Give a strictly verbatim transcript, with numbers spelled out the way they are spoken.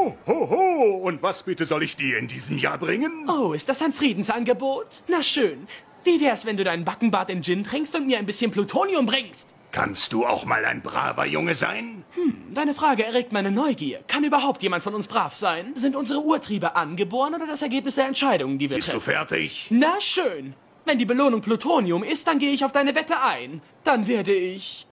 Ho, ho, ho! Und was bitte soll ich dir in diesem Jahr bringen? Oh, ist das ein Friedensangebot? Na schön. Wie wär's, wenn du deinen Backenbart in Gin trinkst und mir ein bisschen Plutonium bringst? Kannst du auch mal ein braver Junge sein? Hm, deine Frage erregt meine Neugier. Kann überhaupt jemand von uns brav sein? Sind unsere Urtriebe angeboren oder das Ergebnis der Entscheidungen, die wir Bist treffen? du fertig? Na schön. Wenn die Belohnung Plutonium ist, dann gehe ich auf deine Wette ein. Dann werde ich...